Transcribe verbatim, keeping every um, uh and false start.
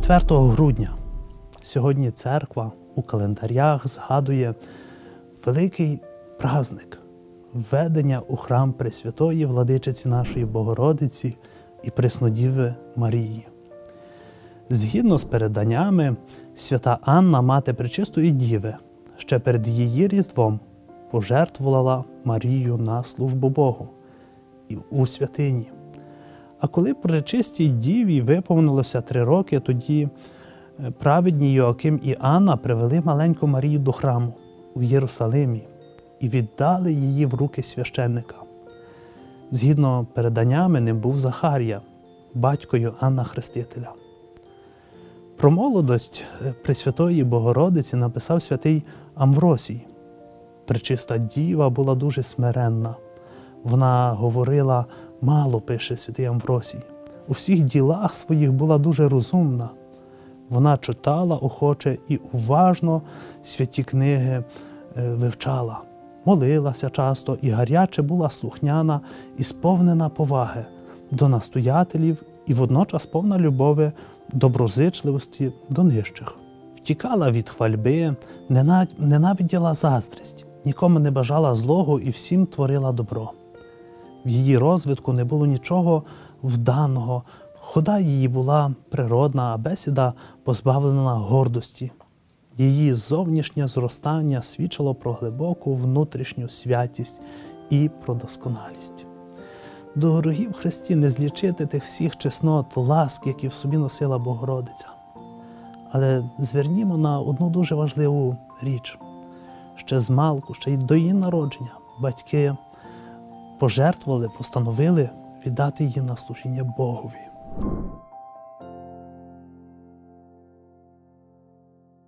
четвертого грудня сьогодні церква у календарях згадує великий праздник введення у храм Пресвятої Владичиці нашої Богородиці і Преснодіви Марії. Згідно з переданнями, свята Анна, мати Пречистої Діви, ще перед її Різдвом пожертвувала Марію на службу Богу і у святині. А коли Пречистій Діві виповнилося три роки, тоді праведні Йоаким і Анна привели маленьку Марію до храму у Єрусалимі і віддали її в руки священника. Згідно переданнями, ним був Захарія, батько Йоанна Хрестителя. Про молодость Пресвятої Богородиці написав святий Амвросій. Пречиста Діва була дуже смиренна. Вона говорила мало, пише святий Амвросій. У всіх ділах своїх була дуже розумна. Вона читала охоче і уважно святі книги вивчала. Молилася часто і гаряче була слухняна і сповнена поваги до настоятелів і водночас повна любові, доброзичливості до нижчих. Втікала від хвальби, ненавиділа заздрість, нікому не бажала злого і всім творила добро. В її розвитку не було нічого вданого, хода її була природна, а бесіда позбавлена гордості. Її зовнішнє зростання свідчило про глибоку внутрішню святість і про досконалість. Дорогі в Христі, не злічити тих всіх чеснот, ласк, які в собі носила Богородиця. Але звернімо на одну дуже важливу річ. Ще змалку, ще й до її народження батьки пожертвували, постановили віддати її на служіння Богові.